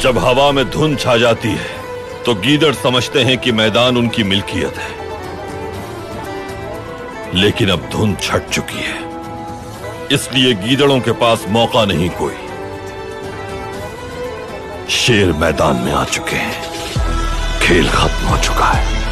जब हवा में धुंध छा जाती है तो गीदड़ समझते हैं कि मैदान उनकी मिल्कियत है, लेकिन अब धुंध छट चुकी है, इसलिए गीदड़ों के पास मौका नहीं कोई। शेर मैदान में आ चुके हैं, खेल खत्म हो चुका है।